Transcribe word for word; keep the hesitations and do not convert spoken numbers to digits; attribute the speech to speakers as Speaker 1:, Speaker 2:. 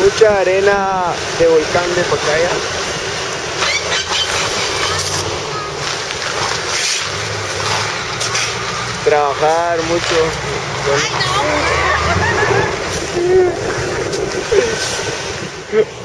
Speaker 1: mucha arena de volcán de Pacaya. Trabajar mucho. Bueno.